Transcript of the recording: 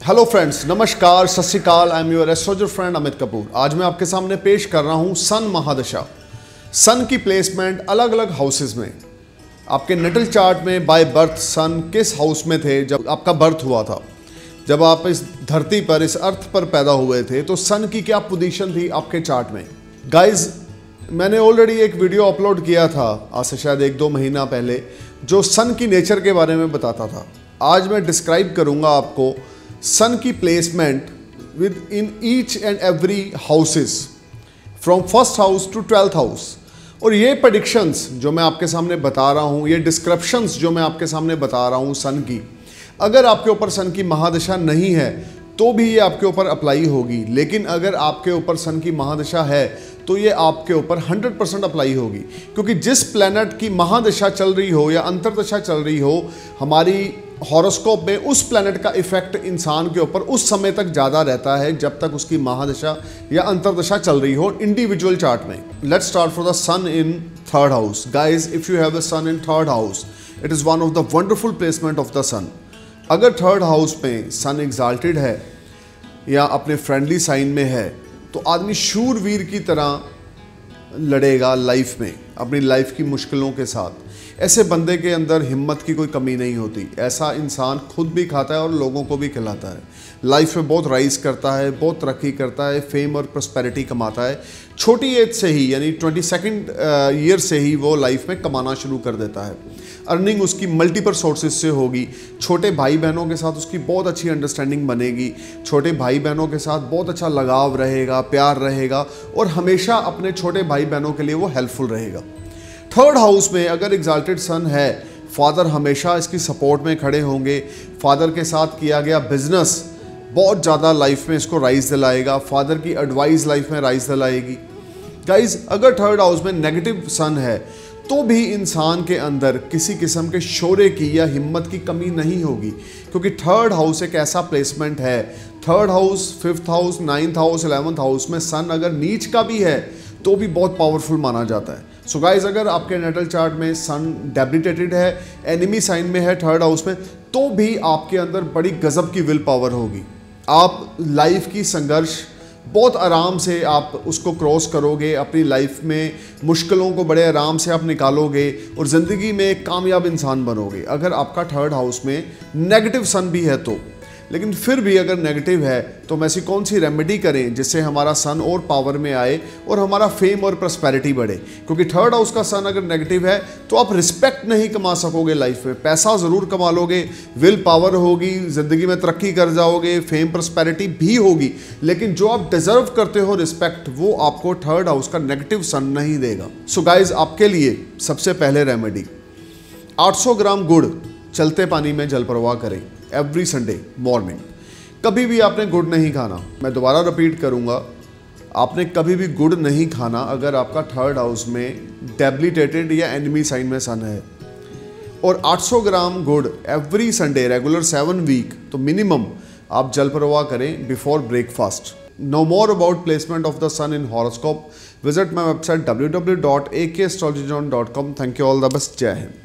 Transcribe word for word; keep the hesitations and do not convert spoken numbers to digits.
Hello friends, नमस्कार, Sat Shri Akal. I am your astrologer friend Amit Kapoor. आज मैं आपके सामने पेश कर रहा हूं सन महादशा। सन की प्लेसमेंट अलग अलग हाउसेस में, आपके नेटल चार्ट में बाय बर्थ सन किस हाउस में थे जब आपका बर्थ हुआ था, जब आप इस धरती पर, इस अर्थ पर पैदा हुए थे, तो सन की क्या पोजीशन थी आपके चार्ट में। गाइज, मैंने ऑलरेडी एक वीडियो अपलोड किया था आज से शायद एक दो महीना पहले, जो सन की नेचर के बारे में बताता था। आज मैं डिस्क्राइब करूंगा आपको सन की placement within each and every houses from first house to twelfth house. और ये प्रेडिक्शंस जो मैं आपके सामने बता रहा हूँ, ये डिस्क्रिप्शंस जो मैं आपके सामने बता रहा हूँ सन की, अगर आपके ऊपर सन की महादशा नहीं है तो भी ये आपके ऊपर अप्लाई होगी। लेकिन अगर आपके ऊपर सन की महादशा है तो ये आपके ऊपर हंड्रेड परसेंट अप्लाई होगी, क्योंकि जिस प्लैनेट की महादशा चल रही हो या अंतरदशा चल रही हो हमारी हॉरोस्कोप में, उस प्लैनेट का इफेक्ट इंसान के ऊपर उस समय तक ज़्यादा रहता है जब तक उसकी महादशा या अंतरदशा चल रही हो इंडिविजुअल चार्ट में। Let's start for the sun in third house. Guys, if you have the sun in third house, it is one of the wonderful placement of the sun. अगर थर्ड हाउस में सन exalted है या अपने friendly sign में है तो आदमी शूरवीर की तरह लड़ेगा लाइफ में, अपनी लाइफ की मुश्किलों के साथ। ऐसे बंदे के अंदर हिम्मत की कोई कमी नहीं होती। ऐसा इंसान खुद भी खाता है और लोगों को भी खिलाता है। लाइफ में बहुत राइज करता है, बहुत तरक्की करता है, फेम और प्रॉस्पेरिटी कमाता है। छोटी एज से ही, यानी ट्वेंटी सेकेंड ईयर से ही वो लाइफ में कमाना शुरू कर देता है। अर्निंग उसकी मल्टीपल सोर्सेज से होगी। छोटे भाई बहनों के साथ उसकी बहुत अच्छी अंडरस्टैंडिंग बनेगी। छोटे भाई बहनों के साथ बहुत अच्छा लगाव रहेगा, प्यार रहेगा और हमेशा अपने छोटे भाई बहनों के लिए वो हेल्पफुल रहेगा। थर्ड हाउस में अगर एग्जाल्टेड सन है, फादर हमेशा इसकी सपोर्ट में खड़े होंगे। फादर के साथ किया गया बिजनेस बहुत ज़्यादा लाइफ में इसको राइज दिलाएगा। फादर की एडवाइस लाइफ में राइज दिलाएगी। गाइज, अगर थर्ड हाउस में नेगेटिव सन है तो भी इंसान के अंदर किसी किस्म के शौर्य की या हिम्मत की कमी नहीं होगी, क्योंकि थर्ड हाउस एक ऐसा प्लेसमेंट है। Third house, fifth house, ninth house, eleventh house में सन अगर नीच का भी है तो भी बहुत पावरफुल माना जाता है। सो so गाइज, अगर आपके नेटल चार्ट में सन डेबिलिटेटेड है, एनिमी साइन में है थर्ड हाउस में, तो भी आपके अंदर बड़ी गजब की विल पावर होगी। आप लाइफ की संघर्ष बहुत आराम से आप उसको क्रॉस करोगे। अपनी लाइफ में मुश्किलों को बड़े आराम से आप निकालोगे और ज़िंदगी में एक कामयाब इंसान बनोगे। अगर आपका थर्ड हाउस में नेगेटिव सन भी है तो, लेकिन फिर भी अगर नेगेटिव है तो हम ऐसी कौन सी रेमेडी करें जिससे हमारा सन और पावर में आए और हमारा फेम और प्रॉस्पेरिटी बढ़े। क्योंकि थर्ड हाउस का सन अगर नेगेटिव है तो आप रिस्पेक्ट नहीं कमा सकोगे लाइफ में। पैसा ज़रूर कमा लोगे, विल पावर होगी, ज़िंदगी में तरक्की कर जाओगे, फेम प्रॉस्पेरिटी भी होगी, लेकिन जो आप डिजर्व करते हो रिस्पेक्ट, वो आपको थर्ड हाउस का नेगेटिव सन नहीं देगा। सो गाइज, आपके लिए सबसे पहले रेमेडी, आठ सौ ग्राम गुड़ चलते पानी में जल प्रवाह करें एवरी संडे मॉर्निंग। कभी भी आपने गुड़ नहीं खाना। मैं दोबारा रिपीट करूंगा, आपने कभी भी गुड़ नहीं खाना अगर आपका थर्ड हाउस में डेबिलिटेटेड या एनिमी साइन में सन है। और आठ सौ ग्राम गुड़ every Sunday, regular seven week, तो मिनिमम आप जल प्रवाह करें before breakfast. Know more about placement of the sun in horoscope, visit my website W W W dot A K astrology dot com. Thank you, all the best, जय हिंद।